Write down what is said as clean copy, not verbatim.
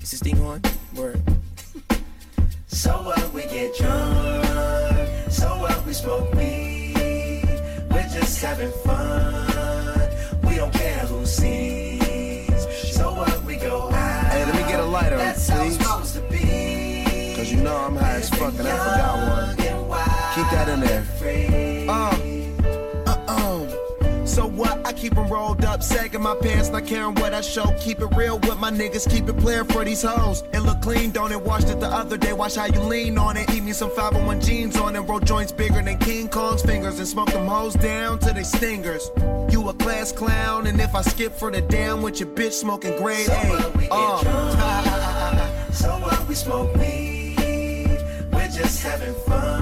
Is this thing on? Word. So what, we get drunk. So what, we smoke weed. We're just having fun. We don't care who sees. So what, we go out. Hey, let me get a lighter, That's how it's please. supposed to be. Cause you know I'm high as fuck and I forgot one. Keep that in there. So what? I keep them rolled up, sagging my pants, not caring what I show. Keep it real with my niggas, keep it playing for these hoes. It look clean, don't it? Washed it the other day, watch how you lean on it. Eat me some 501 jeans on it, roll joints bigger than King Kong's fingers, and smoke them hoes down to they stingers. You a class clown, and if I skip for the damn with your bitch smoking grade So A. what, we get drunk. So what, we smoke weed. We're just having fun.